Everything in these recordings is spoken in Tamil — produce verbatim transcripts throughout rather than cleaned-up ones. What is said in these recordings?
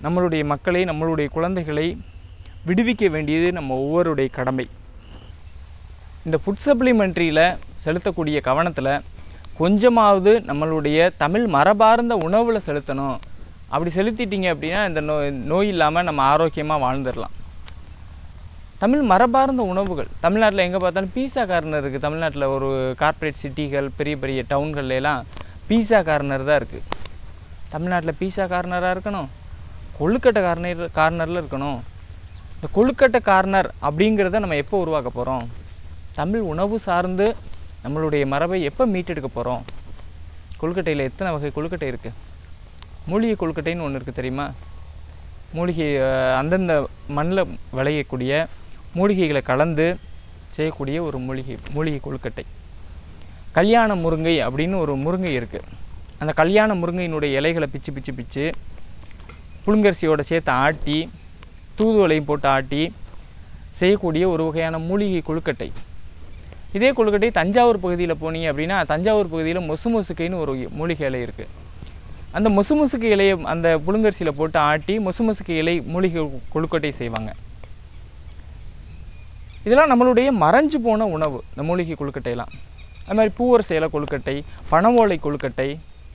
நம்மளுடைய மக்களை, நம்மளுடைய குழந்தைகளை விடுவிக்க வேண்டியது நம்ம ஒவ்வொருடைய கடமை. இந்த ஃபுட் சப்ளிமெண்ட்ரியில் செலுத்தக்கூடிய கவனத்தில் கொஞ்சமாவது நம்மளுடைய தமிழ் மரபார்ந்த உணவில் செலுத்தணும். அப்படி செலுத்திட்டீங்க அப்படின்னா இந்த நோய் நோய் இல்லாமல் நம்ம ஆரோக்கியமாக வாழ்ந்துடலாம். தமிழ் மரபார்ந்த உணவுகள் தமிழ்நாட்டில் எங்கே பார்த்தாலும் பீஸா கார்னர் இருக்குது. தமிழ்நாட்டில் ஒரு கார்ப்பரேட் சிட்டிகள், பெரிய பெரிய டவுன்கள்லாம் பீஸா கார்னர் தான் இருக்குது. தமிழ்நாட்டில் பீஸா கார்னராக இருக்கணும், கொழுக்கட்டை கார்னர் கார்னரில் இருக்கணும். இந்த கொழுக்கட்டை கார்னர் அப்படிங்கிறத நம்ம எப்போ உருவாக்க போகிறோம்? தமிழ் உணவு சார்ந்து நம்மளுடைய மரபை எப்போ மீட்டெடுக்க போகிறோம்? கொழுக்கட்டையில் எத்தனை வகை கொழுக்கட்டை இருக்குது? மூலிகை கொழுக்கட்டைன்னு ஒன்று இருக்குது தெரியுமா? மூலிகை அந்தந்த மண்ணில் விளையக்கூடிய மூலிகைகளை கலந்து செய்யக்கூடிய ஒரு மூலிகை மூலிகை கொழுக்கட்டை. கல்யாண முருங்கை அப்படின்னு ஒரு முருங்கை இருக்குது. அந்த கல்யாண முருங்கையினுடைய இலைகளை பிச்சு பிச்சு பிச்சு புழுங்கரிசியோடு சேர்த்து ஆட்டி தூதுவளையும் போட்டு ஆட்டி செய்யக்கூடிய ஒரு வகையான மூலிகை கொழுக்கட்டை. இதே கொழுக்கட்டை தஞ்சாவூர் பகுதியில் போனீங்க அப்படின்னா தஞ்சாவூர் பகுதியில் மொசு மொசுக்கைன்னு ஒரு மூலிகை இலை இருக்குது. அந்த மொசு மொசுக்கு இலையை அந்த புழுங்கரிசியில் போட்டு ஆட்டி மொசு மொசுக்கு இலை மூலிகை கொழுக்கட்டை செய்வாங்க. இதெல்லாம் நம்மளுடைய மறைஞ்சு போன உணவு, இந்த மூலிகை கொழுக்கட்டையெல்லாம். அது மாதிரி பூவர் சேலை கொழுக்கட்டை, பனவோலை கொழுக்கட்டை,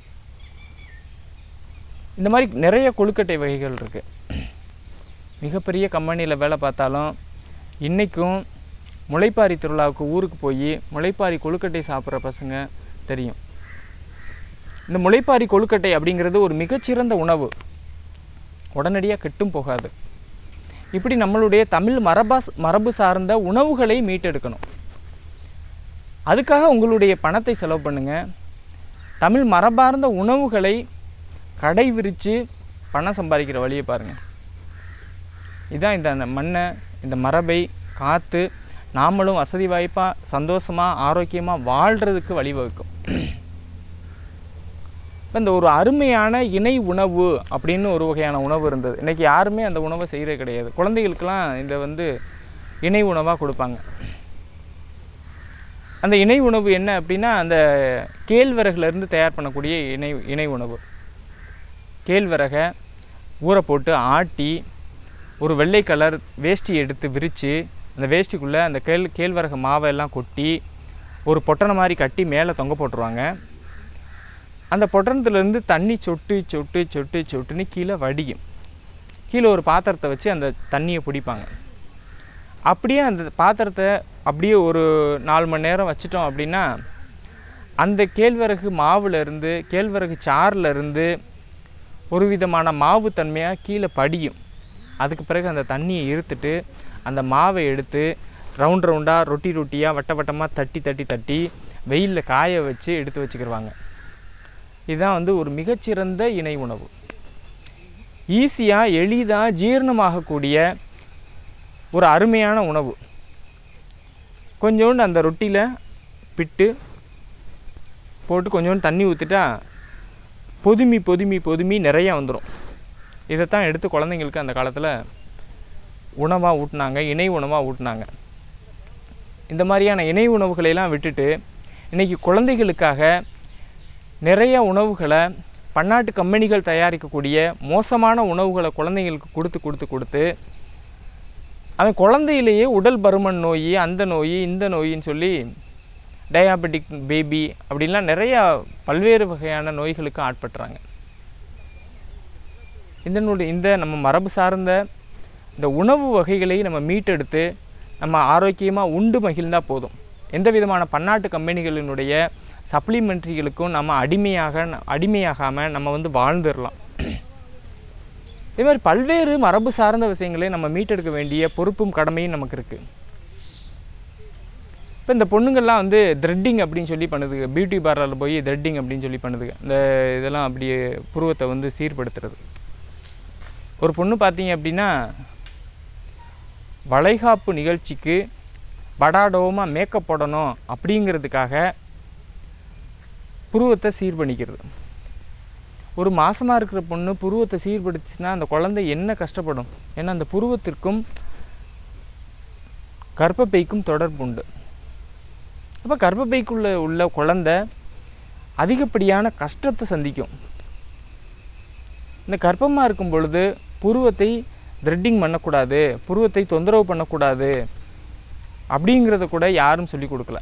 இந்த மாதிரி நிறைய கொழுக்கட்டை வகைகள் இருக்குது. மிகப்பெரிய கம்பெனியில் வேலை பார்த்தாலும் இன்றைக்கும் முளைப்பாரி திருவிழாவுக்கு ஊருக்கு போய் முளைப்பாரி கொழுக்கட்டை சாப்பிட்ற பசங்க தெரியும். இந்த முளைப்பாரி கொழுக்கட்டை அப்படிங்கிறது ஒரு மிகச்சிறந்த உணவு, உடனடியாக கெட்டும் போகாது. இப்படி நம்மளுடைய தமிழ் மரபா மரபு சார்ந்த உணவுகளை மீட்டெடுக்கணும். அதுக்காக உங்களுடைய பணத்தை செலவு பண்ணுங்கள். தமிழ் மரபார்ந்த உணவுகளை கடை விரித்து பணம் சம்பாதிக்கிற வழியை பாருங்கள். இதுதான் இந்த மண்ணை, இந்த மரபை காத்து நாமளும் வசதி வாய்ப்பாக சந்தோஷமாக ஆரோக்கியமாக வாழ்கிறதுக்கு வழிவகுக்கும். இப்போ இந்த ஒரு அருமையான இணை உணவு அப்படின்னு ஒரு வகையான உணவு இருந்தது. இன்றைக்கி யாருமே அந்த உணவை செய்கிறது கிடையாது. குழந்தைகளுக்கெல்லாம் இந்த வந்து இணை உணவாக கொடுப்பாங்க. அந்த இணை உணவு என்ன அப்படின்னா அந்த கேழ்வரகுலேருந்து தயார் பண்ணக்கூடிய இணை இணை உணவு. கேழ்வரகை ஊற போட்டு ஆட்டி ஒரு வெள்ளை கலர் வேஷ்டி எடுத்து விரித்து அந்த வேஷ்டிக்குள்ளே அந்த கேழ் கேழ்வரகு மாவை எல்லாம் கொட்டி ஒரு பொட்டனை மாதிரி கட்டி மேலே தொங்க போட்டுருவாங்க. அந்த பொட்டணத்துலேருந்து தண்ணி சொட்டு சொட்டு சொட்டு சொட்டுன்னு கீழே வடியும். கீழே ஒரு பாத்திரத்தை வச்சு அந்த தண்ணியை பிடிப்பாங்க. அப்படியே அந்த பாத்திரத்தை அப்படியே ஒரு நாலு மணி நேரம் வச்சிட்டோம் அப்படின்னா அந்த கேழ்வரகு மாவுலேருந்து கேழ்வரகு சாறிலேருந்து ஒரு விதமான மாவு தன்மையாக கீழே படியும். அதுக்கு பிறகு அந்த தண்ணியை இருத்துட்டு அந்த மாவை எடுத்து ரவுண்ட் ரவுண்டாக ரொட்டி ரொட்டியாக வட்ட வட்டமாக தட்டி தட்டி தட்டி வெயிலில் காய வச்சு எடுத்து வச்சுக்கிடுவாங்க. இதுதான் வந்து ஒரு மிகச்சிறந்த இணை உணவு. ஈஸியாக எளிதாக ஜீரணமாகக்கூடிய ஒரு அருமையான உணவு. கொஞ்சோண்டு அந்த ரொட்டியில் பிட்டு போட்டு கொஞ்சோண்டு தண்ணி ஊற்றிட்டா பொதுமி பொதுமி பொதுமி நிறையா வந்துடும். இதைத்தான் எடுத்து குழந்தைங்களுக்கு அந்த காலத்தில் உணவாக ஊட்டினாங்க, இணை உணவாக ஊட்டினாங்க. இந்த மாதிரியான இணை உணவுகளையெல்லாம் விட்டுட்டு இன்றைக்கி குழந்தைகளுக்காக நிறைய உணவுகளை பன்னாட்டு கம்பெனிகள் தயாரிக்கக்கூடிய மோசமான உணவுகளை குழந்தைங்களுக்கு கொடுத்து கொடுத்து கொடுத்து அவன் குழந்தையிலேயே உடல் பருமன் நோய், அந்த நோய், இந்த நோயின்னு சொல்லி டயாபெட்டிக் பேபி அப்படின்லாம் நிறையா பல்வேறு வகையான நோய்களுக்கு ஆட்பட்டுறாங்க. இதனுடைய இந்த நம்ம மரபு சார்ந்த இந்த உணவு வகைகளை நம்ம மீட்டெடுத்து நம்ம ஆரோக்கியமாக உண்டு மகிழ்ந்தால் போதும். எந்த விதமான பன்னாட்டு கம்பெனிகளினுடைய சப்ளிமெண்ட்ரிகளுக்கும் நம்ம அடிமையாக அடிமையாகாமல் நம்ம வந்து வாழ்ந்துடலாம். இதே மாதிரி பல்வேறு மரபு சார்ந்த விஷயங்களை நம்ம மீட்டெடுக்க வேண்டிய பொறுப்பும் கடமையும் நமக்கு இருக்குது. இப்போ இந்த பொண்ணுங்கள்லாம் வந்து த்ரெட்டிங் அப்படின்னு சொல்லி பண்ணுதுங்க. பியூட்டி பார்லரில் போய் த்ரெட்டிங் அப்படின்னு சொல்லி பண்ணுதுங்க. இந்த இதெல்லாம் அப்படியே புருவத்தை வந்து சீர்படுத்துறது. ஒரு பொண்ணு பார்த்தீங்க அப்படின்னா வளைகாப்பு நிகழ்ச்சிக்கு படாடோமாக மேக்கப் போடணும் அப்படிங்கிறதுக்காக புருவத்தை சீர் பண்ணிக்கிறது. ஒரு மாசமாக இருக்கிற பொண்ணு புருவத்தை சீர்படுத்துச்சுன்னா அந்த குழந்தை என்ன கஷ்டப்படும்? ஏன்னா அந்த புருவத்திற்கும் கர்ப்பப்பைக்கும் தொடர்பு உண்டு. அப்போ கர்ப்பப்பைக்குள்ள உள்ள குழந்தை அதிகப்படியான கஷ்டத்தை சந்திக்கும். இந்த கர்ப்பமாக இருக்கும் பொழுது புருவத்தை த்ரெட்டிங் பண்ணக்கூடாது, புருவத்தை தொந்தரவு பண்ணக்கூடாது அப்படிங்கிறத கூட யாரும் சொல்லிக் கொடுக்கல.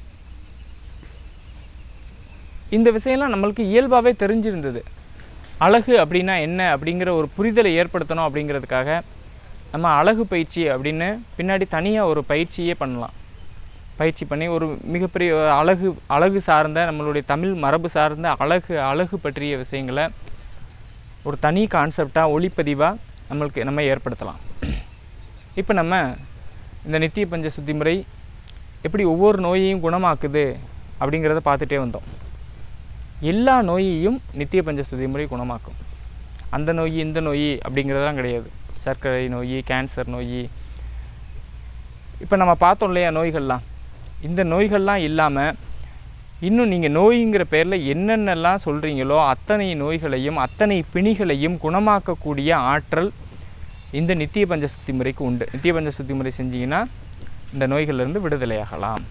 இந்த விஷயம்லாம் நம்மளுக்கு இயல்பாகவே தெரிஞ்சிருந்தது. அழகு அப்படின்னா என்ன அப்படிங்கிற ஒரு புரிதலை ஏற்படுத்தணும் அப்படிங்கிறதுக்காக நம்ம அழகு பயிற்சி அப்படின்னு பின்னாடி தனியாக ஒரு பயிற்சியே பண்ணலாம். பயிற்சி பண்ணி ஒரு மிகப்பெரிய அழகு அழகு சார்ந்த நம்மளுடைய தமிழ் மரபு சார்ந்த அழகு அழகு பற்றிய விஷயங்களை ஒரு தனி கான்செப்டாக ஒளிப்பதிவாக நம்மளுக்கு நம்ம ஏற்படுத்தலாம். இப்போ நம்ம இந்த நித்திய பஞ்ச சுத்தி முறை எப்படி ஒவ்வொரு நோயையும் குணமாக்குது அப்படிங்கிறத பார்த்துட்டே வந்தோம். எல்லா நோயையும் நித்திய பஞ்ச சுத்தி முறை குணமாக்கும். அந்த நோய் இந்த நோய் அப்படிங்கிறதெல்லாம் கிடையாது. சர்க்கரை நோய், கேன்சர் நோய், இப்போ நம்ம பார்த்தோம் இல்லையா நோய்கள்லாம். இந்த நோய்கள்லாம் இல்லாமல் இன்னும் நீங்கள் நோய்ங்கிற பேரில் என்னென்னலாம் சொல்கிறீங்களோ அத்தனை நோய்களையும் அத்தனை பிணிகளையும் குணமாக்கக்கூடிய ஆற்றல் இந்த நித்திய பஞ்ச சுத்தி முறைக்கு உண்டு. நித்திய பஞ்ச சுத்தி முறை செஞ்சிங்கன்னா இந்த நோய்களிலிருந்து விடுதலையாகலாம்.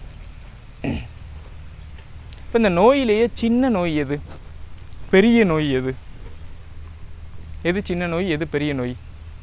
இப்போ இந்த நோயிலேயே சின்ன நோய் எது, பெரிய நோய் எது? எது சின்ன நோய், எது பெரிய நோய்?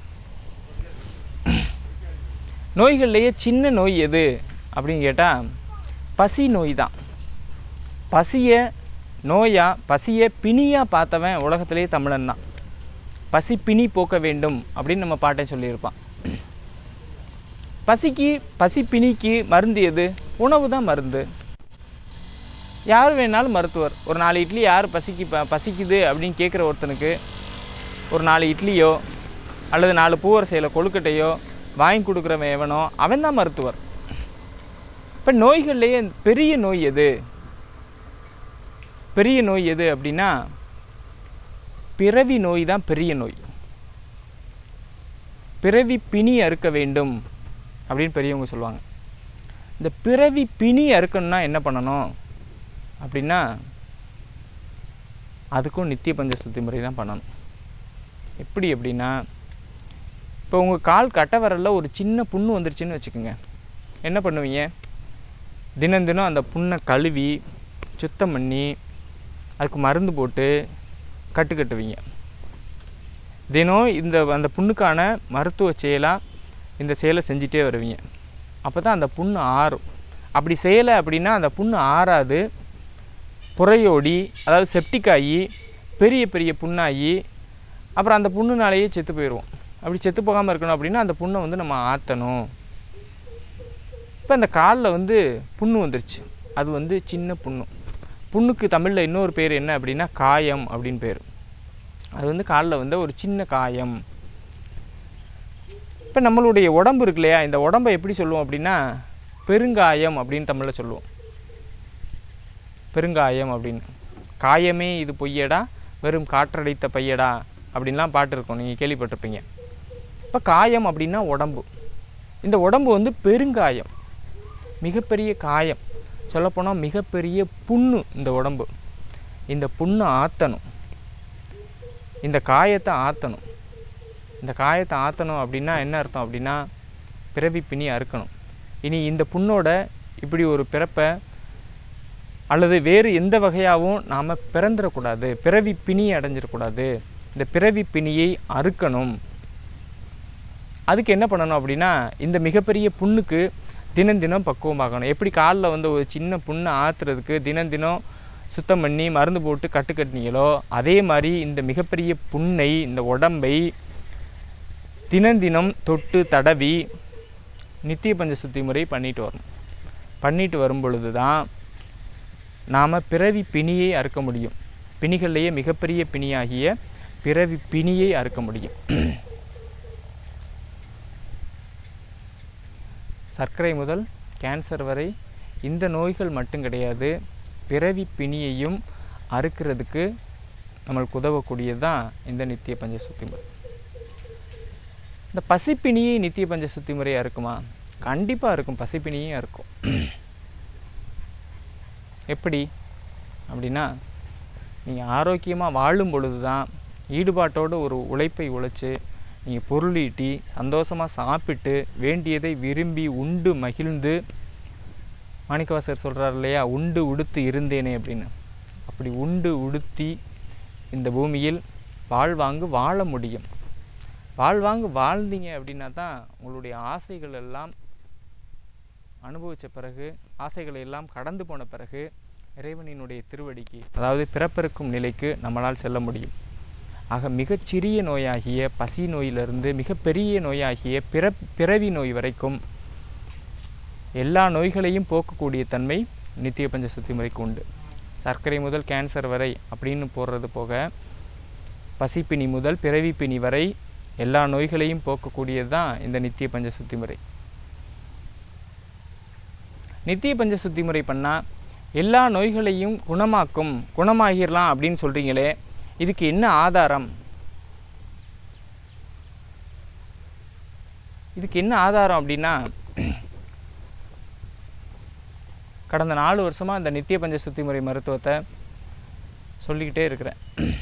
நோய்கள்லேயே சின்ன நோய் எது அப்படின்னு கேட்டால் பசி நோய் தான். பசியை நோயாக, பசியை பிணியாக பார்த்தவன் உலகத்திலேயே தமிழன் தான். பசி பிணி போக்க வேண்டும் அப்படின்னு நம்ம பாட்டை சொல்லியிருப்பான். பசிக்கு பசி பிணிக்கு மருந்து எது? உணவு தான் மருந்து. யார் வேணாலும் மருத்துவர். ஒரு நாலு இட்லி யார் பசிக்கு ப பசிக்குது அப்படின்னு கேட்குற ஒருத்தனுக்கு ஒரு நாலு இட்லியோ அல்லது நாலு பூவரசையில் கொழுக்கட்டையோ வாங்கி கொடுக்குறவன் எவனோ அவன் தான் மருத்துவர். இப்போ நோய்கள்லேயே பெரிய நோய் எது? பெரிய நோய் எது அப்படின்னா பிறவி நோய் தான் பெரிய நோய். பிறவி பிணி அறுக்க வேண்டும் அப்படின்னு பெரியவங்க சொல்லுவாங்க. இந்த பிறவி பிணி அறுக்கணும்னா என்ன பண்ணணும் அப்படின்னா அதுக்கும் நித்திய பஞ்ச சுத்தி முறை தான் பண்ணணும். எப்படி அப்படின்னா, இப்போ உங்கள் கால் கட்டை விரலில் ஒரு சின்ன புண்ணு வந்துருச்சுன்னு வச்சுக்கோங்க. என்ன பண்ணுவீங்க? தினம் தினம் அந்த புண்ணை கழுவி சுத்தம் பண்ணி அதுக்கு மருந்து போட்டு கட்டு கட்டுவீங்க. தினம் இந்த அந்த புண்ணுக்கான மருத்துவ செயலாக இந்த செயலை செஞ்சிட்டே வருவீங்க. அப்போ தான் அந்த புண்ணு ஆறும். அப்படி செய்யலை அப்படின்னா அந்த புண்ணு ஆறாது, புறையோடி, அதாவது செப்டிக் ஆகி பெரிய பெரிய புண்ணாகி அப்புறம் அந்த புண்ணுனாலேயே செத்து போயிடுவோம். அப்படி செத்து போகாமல் இருக்கணும் அப்படின்னா அந்த புண்ணை வந்து நம்ம ஆற்றணும். இப்போ அந்த காலில் வந்து புண்ணு வந்துருச்சு, அது வந்து சின்ன புண்ணு. புண்ணுக்கு தமிழில் இன்னொரு பேர் என்ன அப்படின்னா காயம் அப்படின்னு பேர். அது வந்து காலில் வந்து ஒரு சின்ன காயம். இப்போ நம்மளுடைய உடம்பு இருக்கு இல்லையா, இந்த உடம்பை எப்படி சொல்லுவோம் அப்படின்னா பெருங்காயம் அப்படின்னு தமிழில் சொல்லுவோம். பெருங்காயம் அப்படின்னு. காயமே இது பொய்யடா, வெறும் காற்றடைத்த பையடா அப்படின்லாம் பாட்டு இருக்கும், நீங்கள் கேள்விப்பட்டிருப்பீங்க. இப்போ காயம் அப்படின்னா உடம்பு. இந்த உடம்பு வந்து பெருங்காயம், மிகப்பெரிய காயம். சொல்லப்போனால் மிகப்பெரிய புண்ணு இந்த உடம்பு. இந்த புண்ணை ஆற்றணும், இந்த காயத்தை ஆற்றணும். இந்த காயத்தை ஆற்றணும் அப்படின்னா என்ன அர்த்தம் அப்படின்னா பிறவி பிணி அறுக்கணும். இனி இந்த புண்ணோட இப்படி ஒரு பிறப்பை அல்லது வேறு எந்த வகையாகவும் நாம் பிறந்துடக்கூடாது, பிறவி பிணியை அடைஞ்சிடக்கூடாது. இந்த பிறவி பிணியை அறுக்கணும். அதுக்கு என்ன பண்ணணும் அப்படின்னா இந்த மிகப்பெரிய புண்ணுக்கு தினம் தினம் பக்குவமாகணும். எப்படி காலில் வந்து ஒரு சின்ன புண்ணை ஆற்றுறதுக்கு தினம் தினம் சுத்தம் பண்ணி மருந்து போட்டு கட்டு கட்டினீங்களோ அதே மாதிரி இந்த மிகப்பெரிய புண்ணை, இந்த உடம்பை தினம் தினம் தொட்டு தடவி நித்திய பஞ்ச சுத்தி முறை பண்ணிட்டு வரணும். பண்ணிட்டு வரும் பொழுது தான் நாம் பிறவி பிணியை அறுக்க முடியும். பிணிகள்லேயே மிகப்பெரிய பிணியாகிய பிறவி பிணியை அறுக்க முடியும். சர்க்கரை முதல் கேன்சர் வரை இந்த நோய்கள் மட்டும் கிடையாது, பிறவி பிணியையும் அறுக்கிறதுக்கு நம்மளுக்கு உதவக்கூடியது தான் இந்த நித்திய பஞ்ச சுத்தி முறை. இந்த பசிப்பிணியை நித்திய பஞ்ச சுத்தி முறையாக இருக்குமா? கண்டிப்பாக இருக்கும். பசிப்பிணியும் இருக்கும். எப்படி அப்படின்னா நீங்கள் ஆரோக்கியமாக வாழும் பொழுது தான் ஈடுபாட்டோடு ஒரு உழைப்பை உழைச்சி நீங்கள் பொருளீட்டி சந்தோஷமாக சாப்பிட்டு வேண்டியதை விரும்பி உண்டு மகிழ்ந்து, மாணிக்கவாசகர் சொல்கிறார் இல்லையா, உண்டு உடுத்து இருந்தேனே அப்படின்னு. அப்படி உண்டு உடுத்தி இந்த பூமியில் வாழ்வாங்கு வாழ முடியும். வாழ்வாங்கு வாழ்ந்தீங்க அப்படின்னா தான் உங்களுடைய ஆசைகள் எல்லாம் அனுபவித்த பிறகு, ஆசைகளை எல்லாம் கடந்து போன பிறகு இறைவனினுடைய திருவடிக்கு, அதாவது பிறப்பிருக்கும் நிலைக்கு நம்மளால் செல்ல முடியும். ஆக மிகச்சிறிய நோயாகிய பசி நோயிலிருந்து மிகப்பெரிய நோயாகிய பிற பிறவி நோய் வரைக்கும் எல்லா நோய்களையும் போக்கக்கூடிய தன்மை நித்திய பஞ்ச சுத்தி முறைக்கு உண்டு. சர்க்கரை முதல் கேன்சர் வரை அப்படின்னு போடுறது போக, பசிப்பினி முதல் பிறவி பிணி வரை எல்லா நோய்களையும் போக்கக்கூடியது தான் இந்த நித்திய பஞ்ச சுத்தி முறை. நித்திய பஞ்ச சுத்தி முறை பண்ணால் எல்லா நோய்களையும் குணமாக்கும், குணமாகிடலாம் அப்படின்னு சொல்கிறீங்களே, இதுக்கு என்ன ஆதாரம்? இதுக்கு என்ன ஆதாரம் அப்படின்னா, கடந்த நாலு வருஷமாக இந்த நித்திய பஞ்ச சுத்தி முறை மருத்துவத்தை சொல்லிக்கிட்டே இருக்கிறேன்.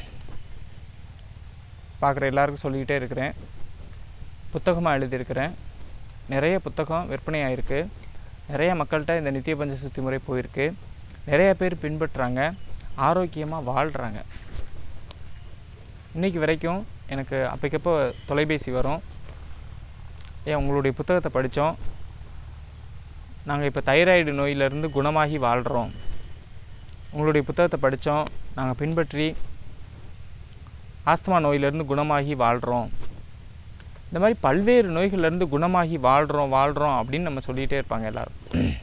பார்க்குற எல்லாருக்கும் சொல்லிக்கிட்டே இருக்கிறேன். புத்தகமாக எழுதியிருக்கிறேன். நிறைய புத்தகம் விற்பனை ஆகிருக்கு. நிறைய மக்கள்கிட்ட இந்த நித்திய பஞ்ச சுத்தி முறை போயிருக்கு. நிறைய பேர் பின்பற்றுறாங்க, ஆரோக்கியமாக வாழ்கிறாங்க. இன்றைக்கி வரைக்கும் எனக்கு அப்போக்கப்போ தொலைபேசி வரும், ஏன் உங்களுடைய புத்தகத்தை படித்தோம், நாங்கள் இப்போ தைராய்டு நோயிலிருந்து குணமாகி வாழ்கிறோம், உங்களுடைய புத்தகத்தை படித்தோம், நாங்கள் பின்பற்றி ஆஸ்துமா நோயிலிருந்து குணமாகி வாழ்கிறோம், இந்த மாதிரி பல்வேறு நோய்கள்லேருந்து குணமாகி வாழ்கிறோம் வாழ்கிறோம் அப்படின்னு நம்ம சொல்லிகிட்டே இருப்பாங்க எல்லோரும்.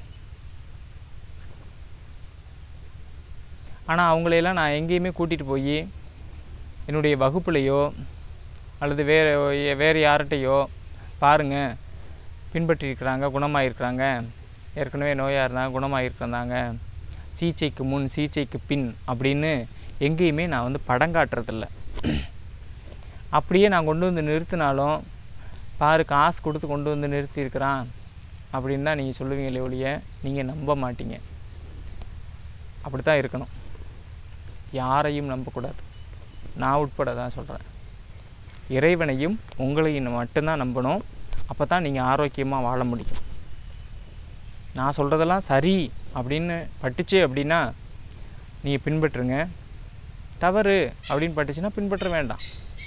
ஆனால் அவங்களையெல்லாம் நான் எங்கேயுமே கூட்டிகிட்டு போய் என்னுடைய வகுப்புலையோ அல்லது வேறு வேறு யார்கிட்டையோ பாருங்கள் பின்பற்றிருக்கிறாங்க, குணமாகிருக்கிறாங்க, ஏற்கனவே நோயாக இருந்தாங்க குணமாகிருக்கிறாங்க, சிகிச்சைக்கு முன் சிகிச்சைக்கு பின் அப்படின்னு எங்கேயுமே நான் வந்து படம் காட்டுறதில்ல. அப்படியே நான் கொண்டு வந்து நிறுத்தினாலும், பாரு காசு கொடுத்து கொண்டு வந்து நிறுத்தியிருக்கிறான் அப்படின்னு தான் நீங்கள் சொல்லுவீங்களே ஒழிய நீங்கள் நம்ப மாட்டீங்க. அப்படி தான் இருக்கணும். யாரையும் நம்பக்கூடாது. நான் உட்பட தான் சொல்கிறேன். இறைவனையும் உங்களையும் மட்டும்தான் நம்பணும். அப்போ தான் நீங்கள் ஆரோக்கியமாக வாழ முடியும். நான் சொல்கிறதெல்லாம் சரி அப்படின்னு பட்டுச்சு அப்படின்னா நீங்கள் பின்பற்றுங்க. தவறு அப்படின்னு பட்டுச்சுன்னா பின்பற்ற வேண்டாம்.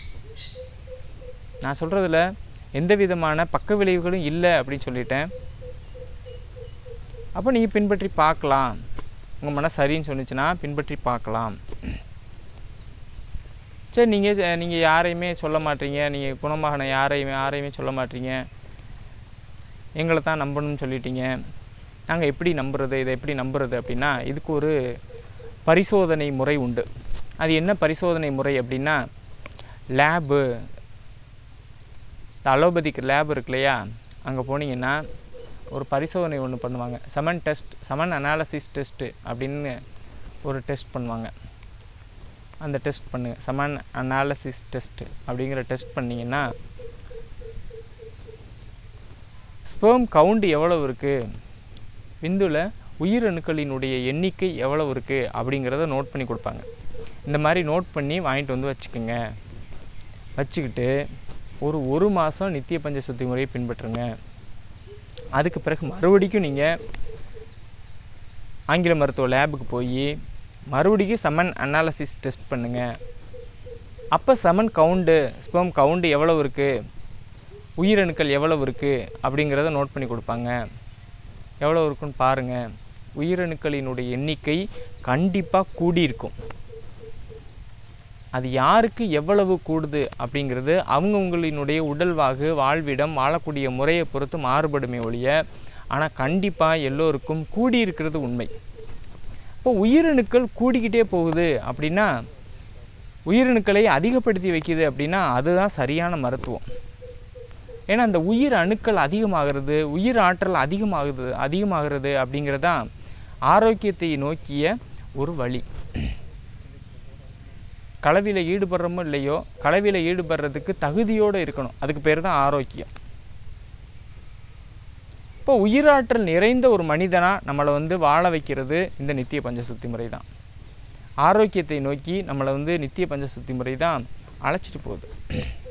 நான் சொல்கிறதுல எந்த விதமான பக்க விளைவுகளும் இல்லை அப்படின்னு சொல்லிட்டேன். அப்போ நீங்கள் பின்பற்றி பார்க்கலாம். உங்கள் மன சரின்னு சொன்னிச்சுன்னா பின்பற்றி பார்க்கலாம். சரி, நீங்கள் நீங்கள் யாரையுமே சொல்ல மாட்டீங்க, நீங்கள் குணமாகன யாரையுமே யாரையுமே சொல்ல மாட்டீங்க, எங்களை தான் நம்பணும்னு சொல்லிட்டீங்க, நாங்கள் எப்படி நம்புறது, இதை எப்படி நம்புறது அப்படின்னா இதுக்கு ஒரு பரிசோதனை முறை உண்டு. அது என்ன பரிசோதனை முறை அப்படின்னா, லேபு, அலோபதிக்கு லேப் இருக்கு இல்லையா, அங்கே போனீங்கன்னா ஒரு பரிசோதனை ஒன்று பண்ணுவாங்க. Semen test, semen analysis test அப்படின்னு ஒரு டெஸ்ட் பண்ணுவாங்க. அந்த டெஸ்ட் பண்ணுங்கள், சமன் அனாலிசிஸ் டெஸ்ட்டு அப்படிங்கிற டெஸ்ட் பண்ணிங்கன்னா ஸ்பெர்ம் கவுண்ட் எவ்வளவு இருக்குது, விந்துல உயிரணுக்களினுடைய எண்ணிக்கை எவ்வளவு இருக்குது அப்படிங்கிறத நோட் பண்ணி கொடுப்பாங்க. இந்த மாதிரி நோட் பண்ணி வாங்கிட்டு வந்து வச்சுக்கோங்க. வச்சுக்கிட்டு ஒரு ஒரு மாதம் நித்திய பஞ்ச சுத்தி முறையை பின்பற்றுங்க. அதுக்கு பிறகு மறுபடிக்கும் நீங்கள் ஆங்கில மருத்துவ லேபுக்கு போய் மறுபடிக்கும் சமன் அனாலிசிஸ் டெஸ்ட் பண்ணுங்கள். அப்போ சமன் கவுண்டு, ஸ்பெர்ம் கவுண்டு எவ்வளவு இருக்குது, உயிரணுக்கள் எவ்வளவு இருக்குது அப்படிங்கிறத நோட் பண்ணி கொடுப்பாங்க. எவ்வளோ இருக்குன்னு பாருங்கள். உயிரணுக்களினுடைய எண்ணிக்கை கண்டிப்பாக கூடியிருக்கும். அது யாருக்கு எவ்வளவு கூடுது அப்படிங்கிறது அவங்கவுங்களினுடைய உடல்வாகு, வாழ்விடம், வாழக்கூடிய முறையை பொறுத்து மாறுபடுமே ஒழிய, ஆனால் கண்டிப்பாக எல்லோருக்கும் கூடியிருக்கிறது உண்மை. இப்போ உயிரணுக்கள் கூடிக்கிட்டே போகுது அப்படின்னா, உயிரணுக்களை அதிகப்படுத்தி வைக்கிது அப்படின்னா அதுதான் சரியான மருத்துவம். ஏன்னா அந்த உயிர் அணுக்கள் அதிகமாகிறது, உயிர் ஆற்றல் அதிகமாகுது அதிகமாகிறது அப்படிங்கிறதான் ஆரோக்கியத்தை நோக்கிய ஒரு வழி. கலவியில் ஈடுபடுறோமோ இல்லையோ, கலவியில் ஈடுபடுறதுக்கு தகுதியோடு இருக்கணும். அதுக்கு பேர் தான் ஆரோக்கியம். இப்போ உயிராற்றல் நிறைந்த ஒரு மனிதனாக நம்மளை வந்து வாழ வைக்கிறது இந்த நித்திய பஞ்ச சுத்தி முறை தான். ஆரோக்கியத்தை நோக்கி நம்மளை வந்து நித்திய பஞ்ச சுத்தி முறை தான் அழைச்சிட்டு போகுது.